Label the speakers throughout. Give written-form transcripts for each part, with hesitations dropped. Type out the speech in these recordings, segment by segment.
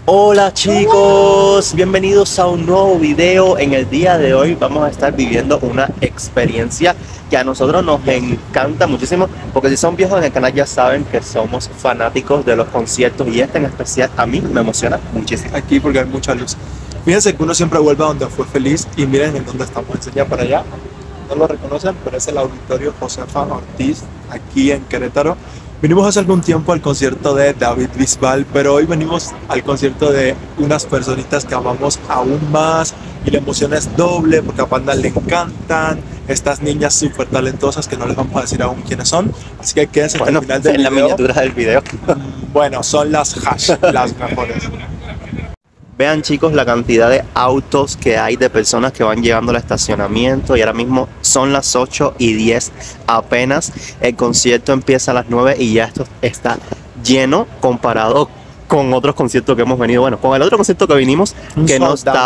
Speaker 1: Hola chicos, bienvenidos a un nuevo video. En el día de hoy vamos a estar viviendo una experiencia que a nosotros nos encanta muchísimo, porque si son viejos en el canal ya saben que somos fanáticos de los conciertos y este en especial a mí me emociona muchísimo.
Speaker 2: Aquí porque hay mucha luz. Fíjense que uno siempre vuelve a donde fue feliz y miren en dónde estamos. Enseña para allá. No lo reconocen, pero es el Auditorio Josefa Ortiz aquí en Querétaro. Vinimos hace algún tiempo al concierto de David Bisbal, pero hoy venimos al concierto de unas personitas que amamos aún más y la emoción es doble porque a Panda le encantan estas niñas súper talentosas que no les vamos a decir aún quiénes son, así que quédense hasta el final del video.
Speaker 1: En la miniatura del video.
Speaker 2: Bueno, son las Hash, las mejores.
Speaker 1: Vean chicos la cantidad de autos que hay, de personas que van llegando al estacionamiento y ahora mismo son las 8:10 apenas. El concierto empieza a las 9 y ya esto está lleno comparado con otros conciertos que hemos venido. Bueno, con el otro concierto que vinimos que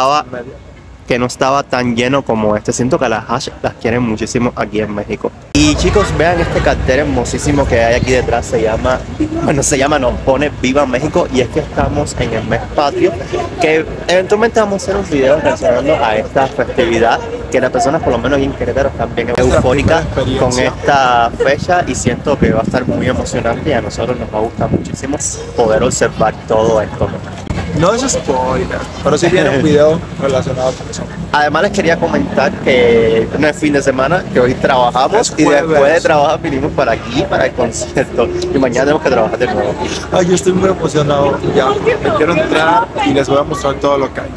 Speaker 1: no estaba tan lleno como este. Siento que las Hash las quieren muchísimo aquí en México. Y chicos, vean este cartel hermosísimo que hay aquí detrás. Nos pone Viva México. Y es que estamos en el mes patrio, que eventualmente vamos a hacer un video reaccionando a esta festividad, que las personas por lo menos aquí en Querétaro están bien eufóricas con esta fecha y siento que va a estar muy emocionante y a nosotros nos va a gustar muchísimo poder observar todo esto.
Speaker 2: No es spoiler, pero sí viene un video relacionado con eso.
Speaker 1: Además les quería comentar que no es fin de semana, que hoy trabajamos y después de trabajar vinimos para aquí, para el concierto y mañana tenemos que trabajar de nuevo.
Speaker 2: Ay, yo estoy muy emocionado ya, me quiero entrar y les voy a mostrar todo lo que hay.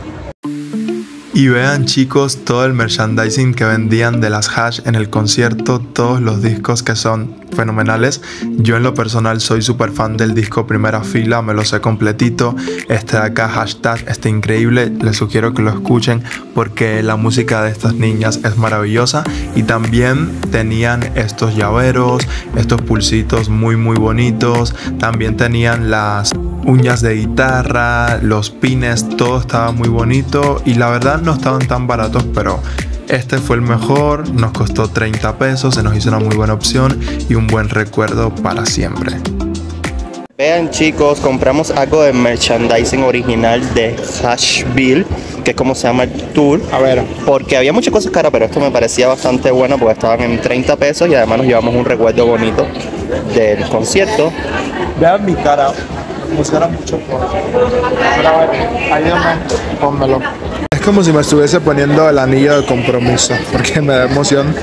Speaker 2: Y vean chicos todo el merchandising que vendían de las Hash en el concierto, todos los discos que son fenomenales. Yo en lo personal soy súper fan del disco Primera Fila, me lo sé completito. Este de acá, Hashtag, está increíble, les sugiero que lo escuchen porque la música de estas niñas es maravillosa. Y también tenían estos llaveros, estos pulsitos muy bonitos. También tenían las uñas de guitarra, los pines, todo estaba muy bonito y la verdad no estaban tan baratos, pero este fue el mejor, nos costó 30 pesos, se nos hizo una muy buena opción y un buen recuerdo para siempre.
Speaker 1: Vean chicos, compramos algo de merchandising original de Hashville, que es como se llama el tour.
Speaker 2: A ver,
Speaker 1: porque había muchas cosas caras, pero esto me parecía bastante bueno porque estaban en 30 pesos y además nos llevamos un recuerdo bonito del concierto.
Speaker 2: vean mi cara, me emociona mucho. Pero a ver, ayúdame, pónmelo. Es como si me estuviese poniendo el anillo de compromiso, porque me da emoción.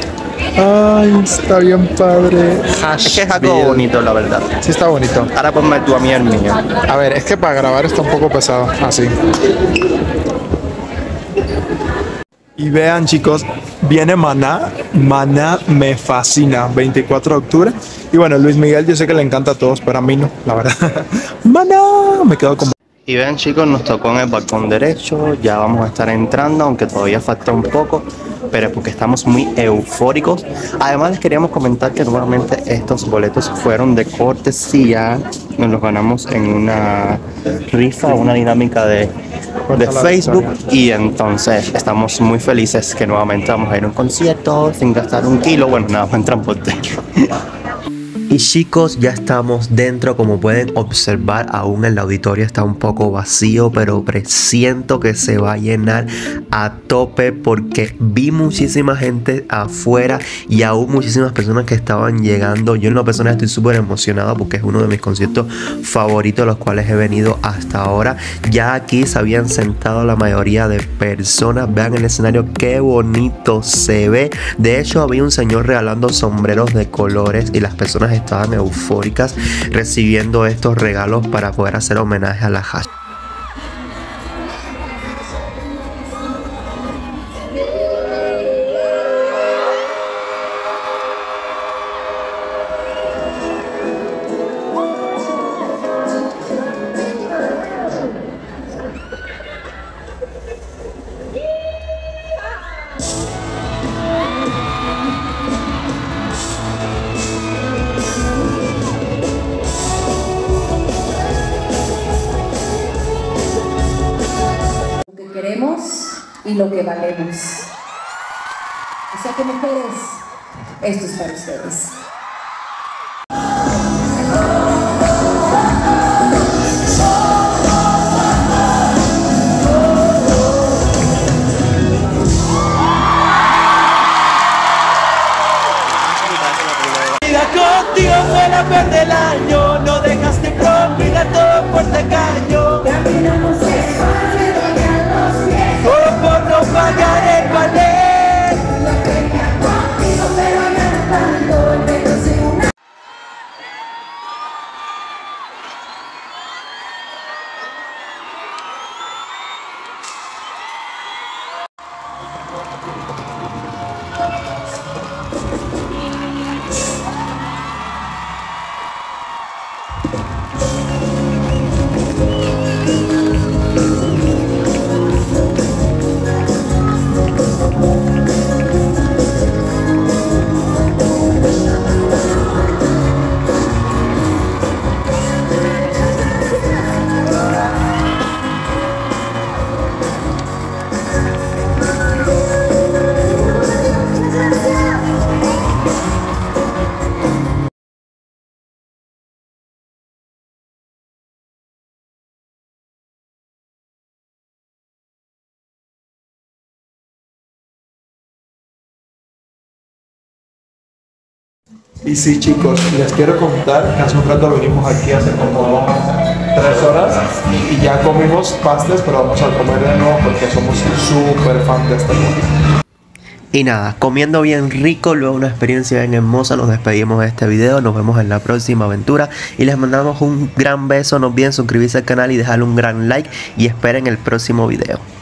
Speaker 2: Ay, está bien padre.
Speaker 1: Es que es algo bonito, la verdad.
Speaker 2: Sí, está bonito.
Speaker 1: Ahora ponme tú a mí el mío.
Speaker 2: A ver, es que para grabar está un poco pesado, así. Y vean chicos, viene Maná. Maná me fascina, 24 de octubre. Y bueno, Luis Miguel yo sé que le encanta a todos, pero a mí no, la verdad. Maná, me quedo con...
Speaker 1: Y vean chicos, nos tocó en el balcón derecho, ya vamos a estar entrando, aunque todavía falta un poco, pero es porque estamos muy eufóricos. Además les queríamos comentar que nuevamente estos boletos fueron de cortesía, nos los ganamos en una rifa, una dinámica de Facebook, y entonces estamos muy felices que nuevamente vamos a ir a un concierto sin gastar un kilo, bueno, nada más en transporte. Y chicos, ya estamos dentro. Como pueden observar, aún el auditorio está un poco vacío, pero presiento que se va a llenar a tope porque vi muchísima gente afuera y aún muchísimas personas que estaban llegando. Yo en lo personal estoy súper emocionado porque es uno de mis conciertos favoritos, los cuales he venido hasta ahora. Ya aquí se habían sentado la mayoría de personas. Vean el escenario, qué bonito se ve. De hecho, había un señor regalando sombreros de colores y las personas estaban eufóricas recibiendo estos regalos para poder hacer homenaje a la Hash.
Speaker 3: Y lo que valemos. O sea que mujeres, esto es para ustedes.
Speaker 2: Y sí, chicos, les quiero contar que hace un rato venimos aquí hace como 3 horas y ya comimos pastes, pero vamos a comer de nuevo porque somos súper fan de este lugar.
Speaker 1: Y nada, comiendo bien rico, luego una experiencia bien hermosa, nos despedimos de este video, nos vemos en la próxima aventura y les mandamos un gran beso, no olviden suscribirse al canal y dejarle un gran like y esperen el próximo video.